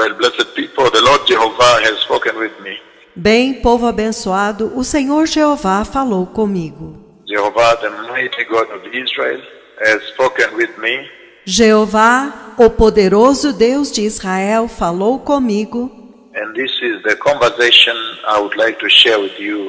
Well, blessed people, the Lord Jehovah has spoken with me. Bem, povo abençoado, o Senhor Jeová falou comigo. Jehovah, the mighty God of Israel, has spoken with me. Jeová, o poderoso Deus de Israel, falou comigo. And this is the conversation I would like to share with you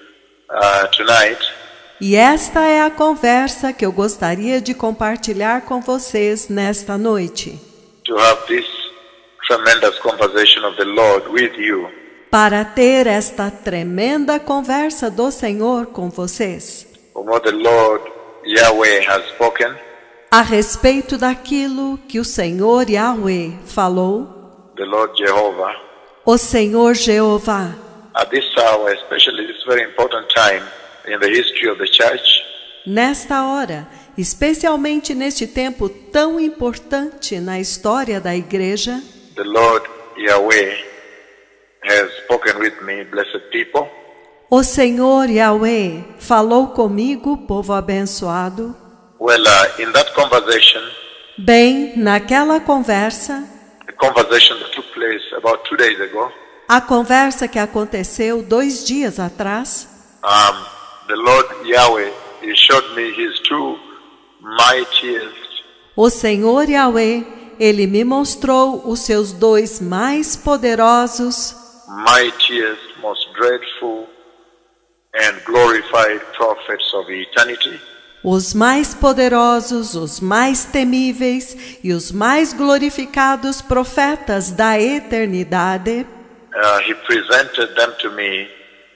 tonight. E esta é a conversa que eu gostaria de compartilhar com vocês nesta noite. To have this tremendous conversation of the Lord with you. Para ter esta tremenda conversa do Senhor com vocês. From what the Lord Yahweh has spoken. A respeito daquilo que o Senhor Yahweh falou. The Lord Jehovah. O Senhor Jeová. At this hour, especially this very important time in the history of the church. Nesta hora, especialmente neste tempo tão importante na história da igreja, the Lord Yahweh has spoken with me, blessed people. O Senhor Yahweh falou comigo, povo abençoado. Well, in that conversation, bem, naquela conversa, the conversation that took place about 2 days ago, a conversa que aconteceu 2 dias atrás, the Lord Yahweh, He showed me His two mightiest. O Senhor Yahweh, Ele me mostrou os seus 2 mais poderosos, mightiest, most dreadful and glorified prophets of eternity. Os mais poderosos, os mais temíveis e os mais glorificados profetas da eternidade. He presented them to me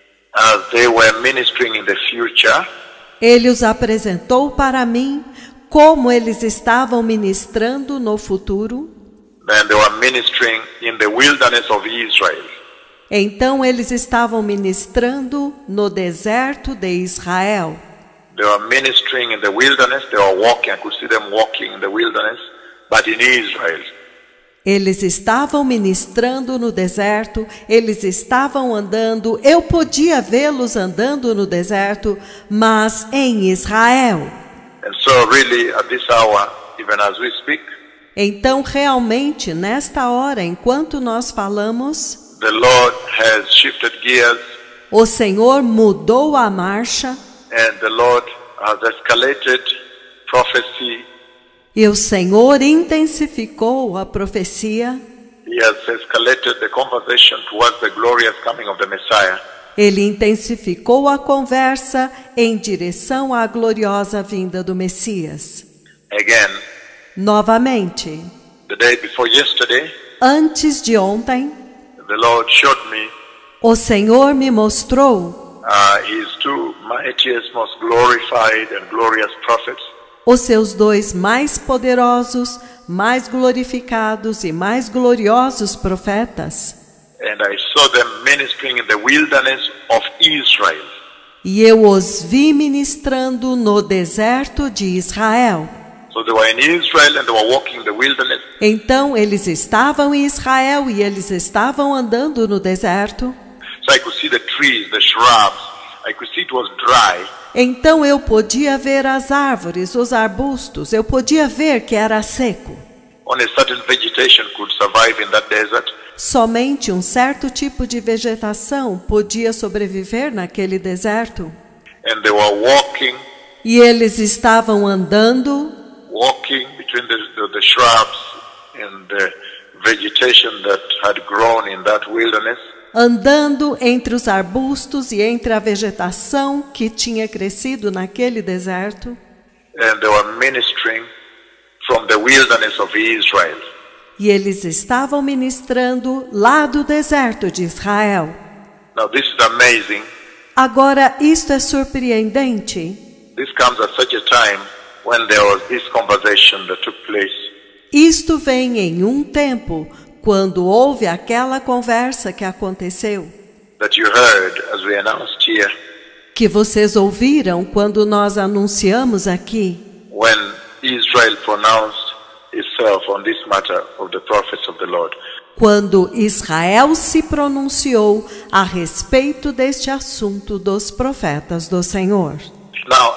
as they were ministering in the future. Ele os apresentou para mim como eles estavam ministrando no futuro. Then they were ministering in the wilderness of Israel. Então eles estavam ministrando no deserto de Israel. They were ministering in the wilderness. They were walking. I could see them walking in the wilderness, but in Israel. Eles estavam ministrando no deserto, eles estavam andando, eu podia vê-los andando no deserto, mas em Israel. And so really at this hour, even as we speak, então realmente nesta hora, enquanto nós falamos, the Lord has shifted gears. O Senhor mudou a marcha. And the Lord has escalated prophecy. E o Senhor intensificou a profecia. He has escalated the conversation towards the glorious coming of the Messiah. Ele intensificou a conversa em direção à gloriosa vinda do Messias. Again, novamente, the day before yesterday, antes de ontem, the Lord showed me o Senhor me mostrou His two mightiest, most glorified and glorious prophets. Os seus 2 mais poderosos, mais glorificados e mais gloriosos profetas. And I saw them ministering in the wilderness of Israel. E eu os vi ministrando no deserto de Israel. So they were in Israel and they were walking in the wilderness. Então eles estavam em Israel e eles estavam andando no deserto. So I could see the trees, the shrubs. I could see it was dry. Então eu podia ver as árvores, os arbustos. Eu podia ver que era seco. Only certain vegetation could survive in that desert. Somente um certo tipo de vegetação podia sobreviver naquele deserto. And they were walking. E eles estavam andando. Walking between the shrubs and the vegetation that had grown in that wilderness. Andando entre os arbustos e entre a vegetação que tinha crescido naquele deserto. And they were ministering from the wilderness of Israel. E eles estavam ministrando lá do deserto de Israel. Now this is amazing. Agora isto é surpreendente. This comes at such a time when there was this conversation that took place. Isto vem em um tempo quando houve aquela conversa que aconteceu. That you heard as we announced here. Que vocês ouviram quando nós anunciamos aqui. When Israel pronounced itself on this matter of the prophets of the Lord. Quando Israel se pronunciou a respeito deste assunto dos profetas do Senhor. Now,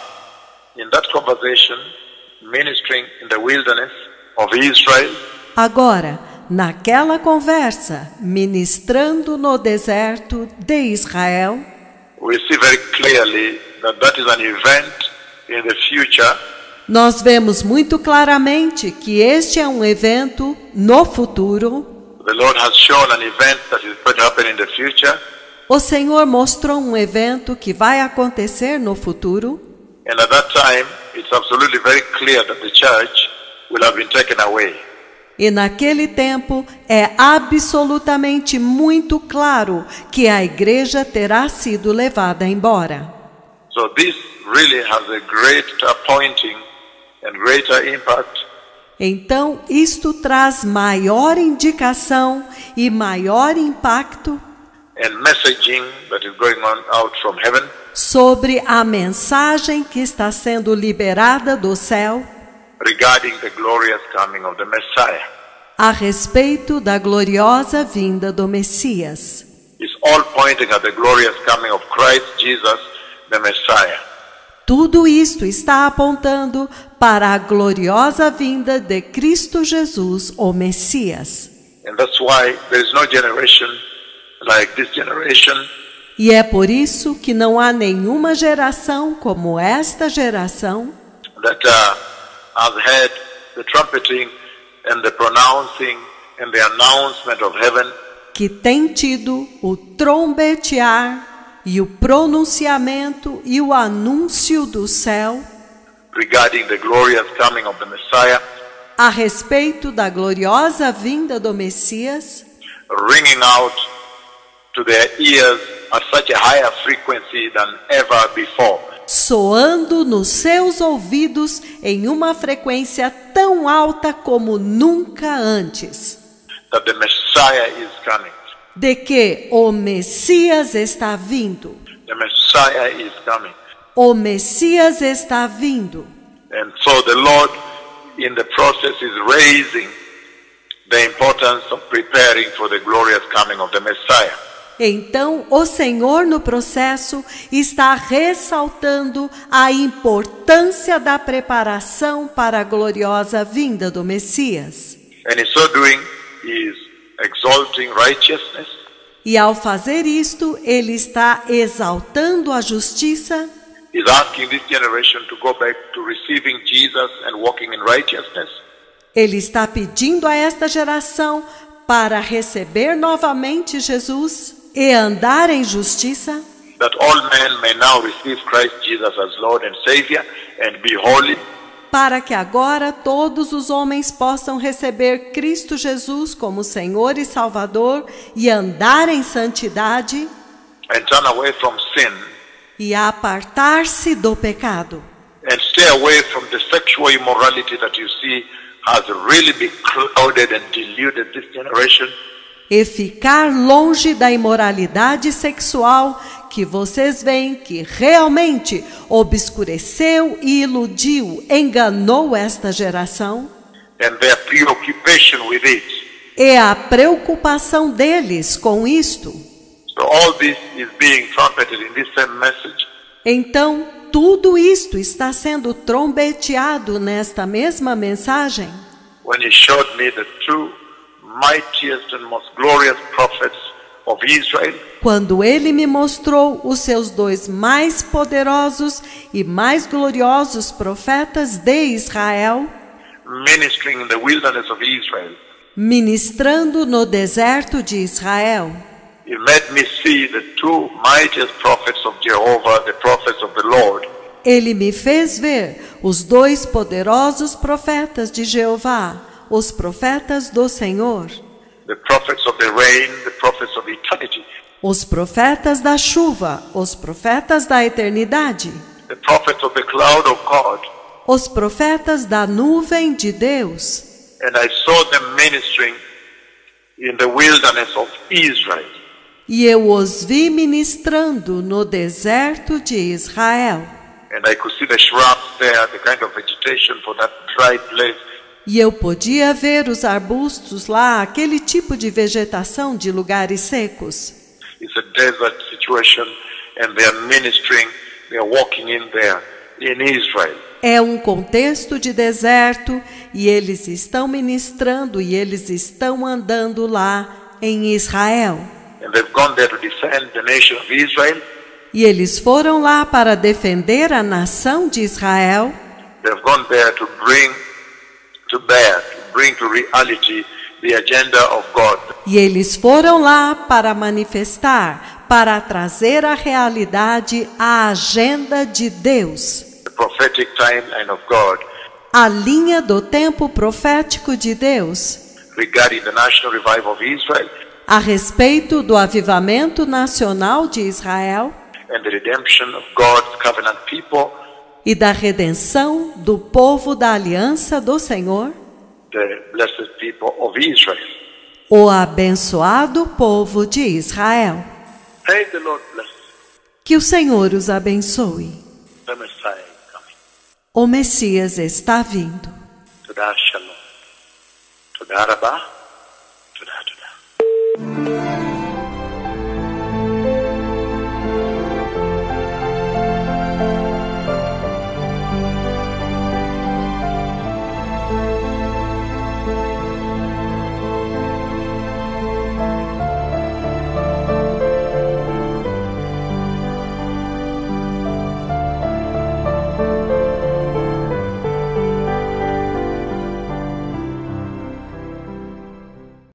in that conversation, ministering in the wilderness of Israel. Agora, naquela conversa, ministrando no deserto de Israel, we see very clearly that that is an event in the future. nós vemos muito claramente que este é um evento no futuro. The Lord has shown an event that is going to happen in the future. O Senhor mostrou um evento que vai acontecer no futuro. And at that time, it's absolutely very clear that the church will have been taken away. E naquele tempo é absolutamente muito claro que a igreja terá sido levada embora. So this really has a greater pointing and greater impact. Então, isto traz maior indicação e maior impacto And messaging that is going on out from heaven sobre a mensagem que está sendo liberada do céu regarding the glorious coming of the Messiah. a respeito da gloriosa vinda do Messias. It's all pointing at the glorious coming of Christ Jesus, the Messiah. Tudo isto está apontando para a gloriosa vinda de Cristo Jesus, o Messias. And that's why there is no generation like this generation E é por isso que não há nenhuma geração como esta geração that has had the trumpeting and the pronouncing and the announcement of heaven que tem tido o trombetear e o pronunciamento e o anúncio do céu regarding the glorious coming of the Messiah, a respeito da gloriosa vinda do Messias, ringing out to their ears at such a higher frequency than ever before. soando nos seus ouvidos em uma frequência tão alta como nunca antes, That the Messiah is coming. de que o Messias está vindo. The Messiah is coming. O Messias está vindo. And so the Lord in the process is raising the importance of preparing for the glorious coming of the Messiah. Então, o Senhor no processo está ressaltando a importância da preparação para a gloriosa vinda do Messias. And in so doing, he is exalting righteousness. E ao fazer isto, ele está exaltando a justiça. He's asking this generation to go back to receiving Jesus and walking in righteousness. Ele está pedindo a esta geração para receber novamente Jesus e andar em justiça, That all men may now receive Christ Jesus as Lord and Savior and be holy. para que agora todos os homens possam receber Cristo Jesus como Senhor e Salvador e andar em santidade And turn away from sin e apartar-se do pecado and stay away from the sexual immorality that you see has really been clouded and deluded this generation. e ficar longe da imoralidade sexual que vocês veem que realmente obscureceu e iludiu, enganou esta geração, And their preoccupation with it. e a preocupação deles com isto. So all this is being trumpeted in this same message. Então, tudo isto está sendo trombeteado nesta mesma mensagem, When he showed me the two mightiest and most glorious prophets of Israel, quando ele me mostrou os seus dois mais poderosos e mais gloriosos profetas de Israel, ministering in the wilderness of Israel, ministrando no deserto de Israel. it made me see the two mightiest prophets of Jehovah, the prophets of the Lord, Ele me fez ver os dois poderosos profetas de Jeová, os profetas do Senhor, the prophets of the rain, the prophets of eternity, os profetas da chuva, os profetas da eternidade, the prophets of the cloud of God. os profetas da nuvem de Deus. And I saw them ministering in the wilderness of Israel. E eu os vi ministrando no deserto de Israel. And I could see the shrubs there, the kind of vegetation for that dry place. E eu podia ver os arbustos lá, aquele tipo de vegetação de lugares secos. It's a desert situation, and they are ministering, they are walking in there, in Israel. É um contexto de deserto e eles estão ministrando e eles estão andando lá em Israel. And they've gone there to defend the nation of Israel. E eles foram lá para defender a nação de Israel. They've gone there to bring to reality the agenda of God. E eles foram lá para manifestar, para trazer à realidade a agenda de Deus. The prophetic timeline of God A linha do tempo profético de Deus regarding the national revival of Israel a respeito do avivamento nacional de Israel and the redemption of God's covenant people, e da redenção do povo da aliança do Senhor, the blessed people of Israel. o abençoado povo de Israel. May the Lord bless Que o Senhor os abençoe. the Messiah coming. O Messias está vindo. Todah Shalom. Todah Rabbah.